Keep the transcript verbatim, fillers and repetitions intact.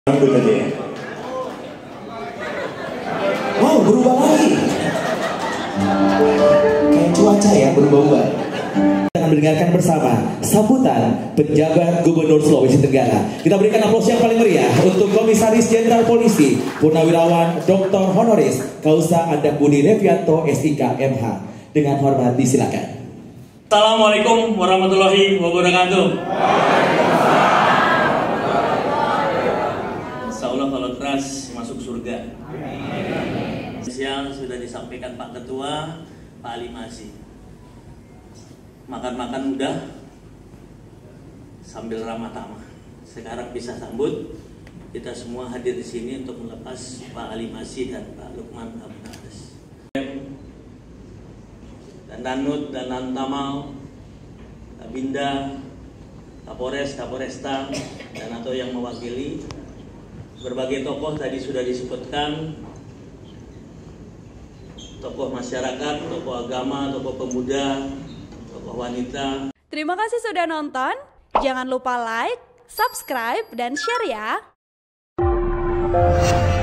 Ikut aja ya. Oh, berubah lagi. Kayak cuaca ya, berubah-ubah. Kita akan mendengarkan bersama sambutan penjabat Gubernur Sulawesi Tenggara. Kita berikan aplaus yang paling meriah untuk Komisaris Jenderal Polisi Purnawirawan Doktor Honoris Causa Andak Budi Revianto S I K M H. Dengan hormat disilakan. Assalamualaikum warahmatullahi wabarakatuh. Insya Allah kalau keras masuk surga. Siang sudah disampaikan Pak Ketua, Pak Ali masih makan-makan udah sambil ramah tamah. Sekarang bisa sambut kita semua hadir di sini untuk melepas Pak Ali Masih dan Pak Lukman Abu Nades. Dan Danut dan Lantamal, Kabinda, Kapolres, Kapolresta, dan atau yang mewakili berbagai tokoh tadi sudah disebutkan, tokoh masyarakat, tokoh agama, tokoh pemuda, tokoh wanita. Terima kasih sudah nonton. Jangan lupa like, subscribe, dan share ya.